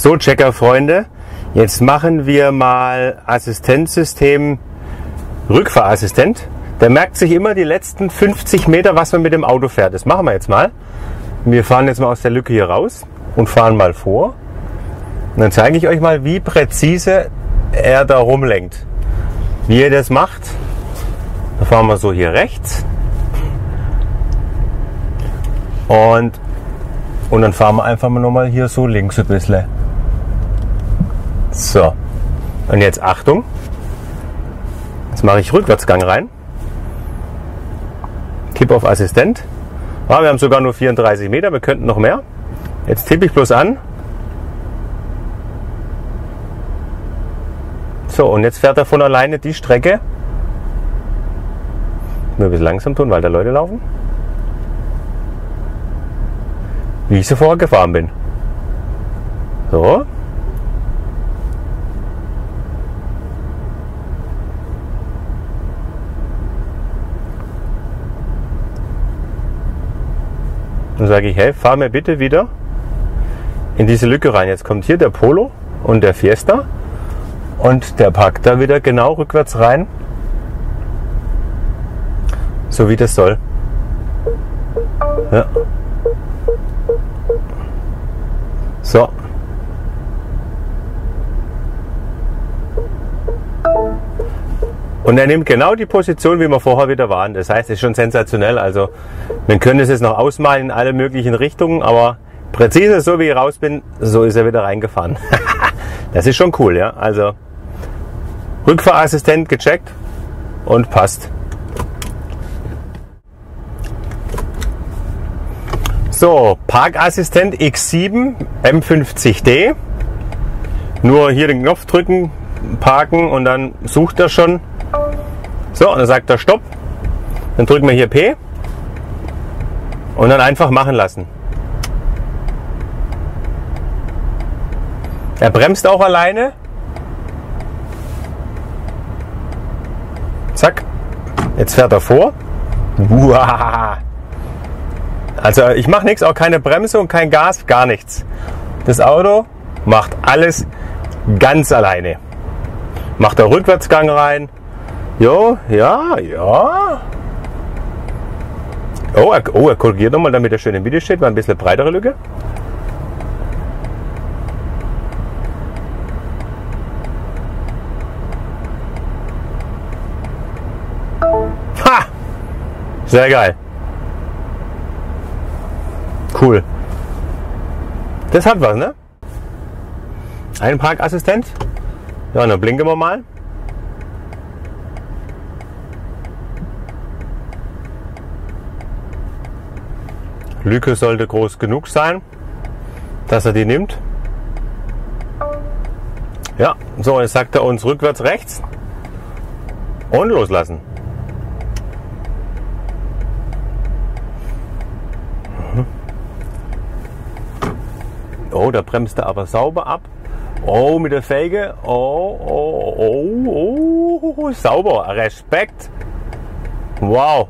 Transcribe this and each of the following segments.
So, Checker-Freunde, jetzt machen wir mal Assistenzsystem Rückfahrassistent. Der merkt sich immer die letzten 50 Meter, was man mit dem Auto fährt. Das machen wir jetzt mal. Wir fahren jetzt mal aus der Lücke hier raus und fahren mal vor. Und dann zeige ich euch mal, wie präzise er da rumlenkt. Wie er das macht. Da fahren wir so hier rechts. Und dann fahren wir einfach mal nochmal hier so links ein bisschen. So. Und jetzt Achtung. Jetzt mache ich Rückwärtsgang rein. Tippe auf Assistent. Wir haben sogar nur 34 Meter, wir könnten noch mehr. Jetzt tippe ich bloß an. So, und jetzt fährt er von alleine die Strecke. Nur ein bisschen langsam tun, weil da Leute laufen. Wie ich so vorher gefahren bin. So. Dann sage ich, hey, fahr mir bitte wieder in diese Lücke rein. Jetzt kommt hier der Polo und der Fiesta und der packt da wieder genau rückwärts rein, so wie das soll. Ja. So. Und er nimmt genau die Position, wie wir vorher wieder waren. Das heißt, es ist schon sensationell. Also, man könnte es jetzt noch ausmalen in alle möglichen Richtungen, aber präzise, so wie ich raus bin, so ist er wieder reingefahren. Das ist schon cool, ja. Also, Rückfahrassistent gecheckt und passt. So, Parkassistent X7 M50D. Nur hier den Knopf drücken, parken und dann sucht er schon. So, und dann sagt er Stopp. Dann drücken wir hier P und dann einfach machen lassen. Er bremst auch alleine. Zack. Jetzt fährt er vor. Uah. Also ich mache nichts, auch keine Bremse und kein Gas, gar nichts. Das Auto macht alles ganz alleine. Macht der Rückwärtsgang rein. Jo, ja, ja. Oh, er korrigiert nochmal, damit er schön im Video steht. War ein bisschen breitere Lücke. Ha! Sehr geil. Cool. Das hat was, ne? Ein Parkassistent. Ja, dann blinken wir mal. Lücke sollte groß genug sein, dass er die nimmt. Ja, so, jetzt sagt er uns rückwärts rechts und loslassen. Oh, da bremst er aber sauber ab. Oh, mit der Felge. Oh, sauber. Respekt. Wow.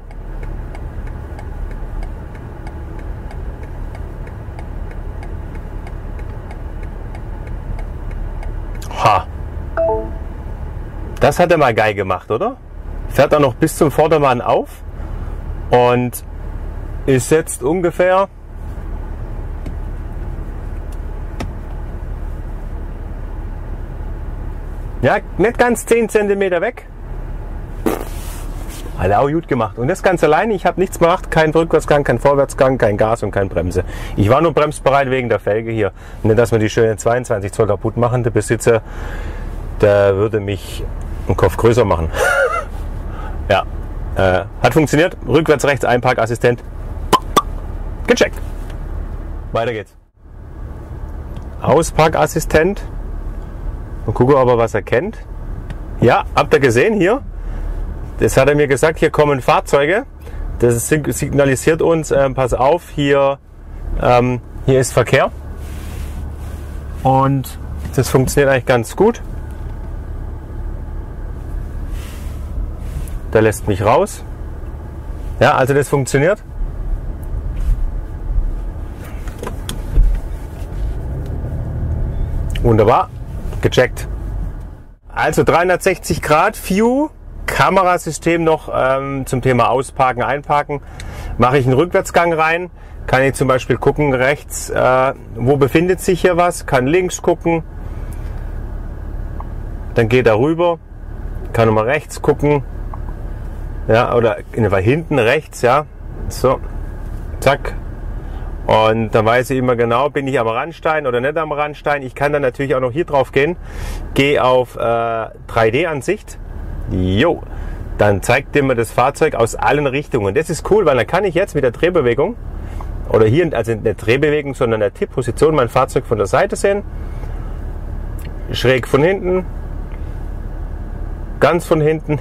Ha. Das hat er mal geil gemacht, oder? Fährt er noch bis zum Vordermann auf und ist jetzt ungefähr ja, nicht ganz 10 cm weg. Hat er auch gut gemacht. Und das ganz alleine, ich habe nichts gemacht, kein Rückwärtsgang, kein Vorwärtsgang, kein Gas und kein Bremse. Ich war nur bremsbereit wegen der Felge hier. Nicht, dass wir die schöne 22 Zoll kaputt machen. Der Besitzer, der würde mich einen Kopf größer machen. Ja, hat funktioniert. Rückwärts, rechts, Einparkassistent. Gecheckt. Weiter geht's. Ausparkassistent. Und gucke, ob er was erkennt. Ja, habt ihr gesehen hier? Das hat er mir gesagt, hier kommen Fahrzeuge. Das signalisiert uns, pass auf, hier ist Verkehr. Und das funktioniert eigentlich ganz gut. Der lässt mich raus. Ja, also das funktioniert. Wunderbar, gecheckt. Also 360 Grad View, Kamerasystem noch zum Thema Ausparken, Einparken. Mache ich einen Rückwärtsgang rein, kann ich zum Beispiel gucken rechts, wo befindet sich hier was, kann links gucken, dann geht er rüber, kann nochmal rechts gucken, ja, oder hinten rechts, ja, so, zack. Und dann weiß ich immer genau, bin ich am Randstein oder nicht am Randstein. Ich kann dann natürlich auch noch hier drauf gehen, gehe auf 3D-Ansicht, jo, dann zeigt mir das Fahrzeug aus allen Richtungen. Das ist cool, weil dann kann ich jetzt mit der Drehbewegung, oder hier, also nicht Drehbewegung, sondern der Tippposition, mein Fahrzeug von der Seite sehen, schräg von hinten, ganz von hinten,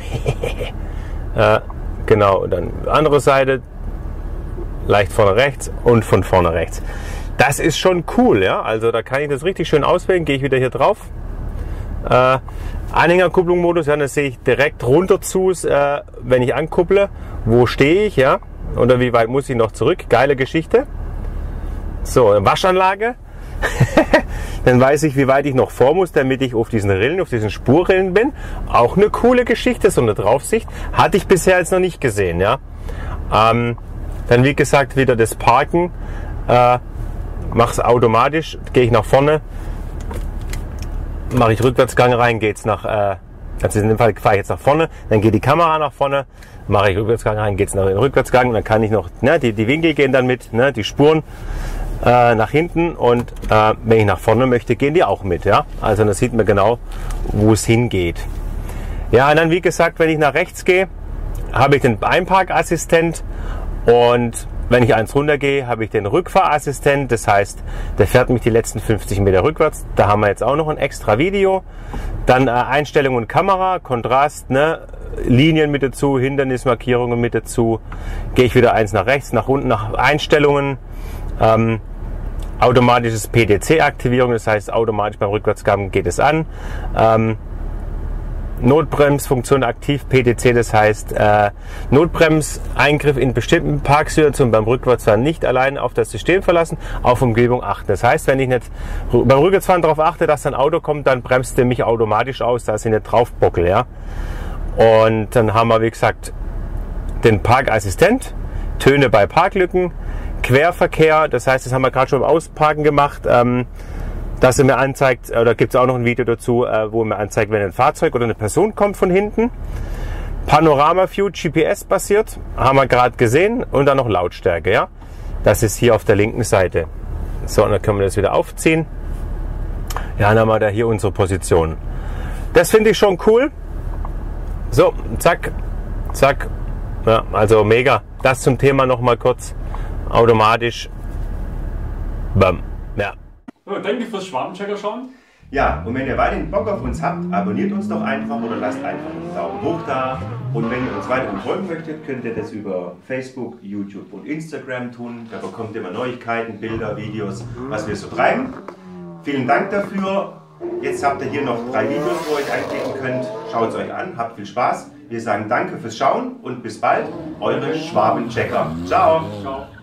genau, und dann andere Seite, leicht vorne rechts und von vorne rechts. Das ist schon cool, ja. Also da kann ich das richtig schön auswählen. Gehe ich wieder hier drauf. Anhängerkupplung-Modus, ja, das sehe ich direkt runter zu, wenn ich ankupple. Wo stehe ich, ja? Oder wie weit muss ich noch zurück? Geile Geschichte. So, Waschanlage. Dann weiß ich, wie weit ich noch vor muss, damit ich auf diesen Rillen, auf diesen Spurrillen bin. Auch eine coole Geschichte, so eine Draufsicht. Hatte ich bisher jetzt noch nicht gesehen, ja. Dann wie gesagt wieder das Parken, mache es automatisch, gehe ich nach vorne, mache ich Rückwärtsgang rein, geht's nach, also in dem Fall fahre ich jetzt nach vorne, dann geht die Kamera nach vorne, mache ich Rückwärtsgang rein, geht's nach den Rückwärtsgang, dann kann ich noch, ne, die Winkel gehen dann mit, ne, die Spuren nach hinten und wenn ich nach vorne möchte, gehen die auch mit, ja, also dann sieht man genau, wo es hingeht. Ja, und dann wie gesagt, wenn ich nach rechts gehe, habe ich den Einparkassistent. Und wenn ich eins runter gehe, habe ich den Rückfahrassistent. Das heißt, der fährt mich die letzten 50 Meter rückwärts. Da haben wir jetzt auch noch ein extra Video. Dann Einstellungen Kamera, Kontrast, ne? Linien mit dazu, Hindernismarkierungen mit dazu. Gehe ich wieder eins nach rechts, nach unten, nach Einstellungen. Automatisches PDC-Aktivierung, das heißt automatisch beim Rückwärtsgang geht es an. Notbremsfunktion aktiv, PDC, das heißt Notbremseingriff in bestimmten Parksituationen beim Rückwärtsfahren nicht allein auf das System verlassen, auf Umgebung achten. Das heißt, wenn ich nicht beim Rückwärtsfahren darauf achte, dass ein Auto kommt, dann bremst er mich automatisch aus, dass ich nicht drauf bockel, ja. Und dann haben wir, wie gesagt, den Parkassistent, Töne bei Parklücken, Querverkehr, das heißt, das haben wir gerade schon beim Ausparken gemacht, dass er mir anzeigt, oder gibt es auch noch ein Video dazu, wo er mir anzeigt, wenn ein Fahrzeug oder eine Person kommt von hinten. Panorama-View, GPS-basiert, haben wir gerade gesehen. Und dann noch Lautstärke, ja. Das ist hier auf der linken Seite. So, und dann können wir das wieder aufziehen. Ja, dann haben wir da hier unsere Position. Das finde ich schon cool. So, zack, zack. Ja, also mega. Das zum Thema nochmal kurz. Automatisch. Bam. Ja. Ja, danke fürs Schwabenchecker schauen. Ja, und wenn ihr weiterhin Bock auf uns habt, abonniert uns doch einfach oder lasst einfach einen Daumen hoch da. Und wenn ihr uns weiterhin folgen möchtet, könnt ihr das über Facebook, YouTube und Instagram tun. Da bekommt ihr immer Neuigkeiten, Bilder, Videos, was wir so treiben. Vielen Dank dafür. Jetzt habt ihr hier noch 3 Videos, wo ihr euch einklicken könnt. Schaut es euch an, habt viel Spaß. Wir sagen danke fürs Schauen und bis bald. Eure Schwabenchecker. Ciao. Ciao.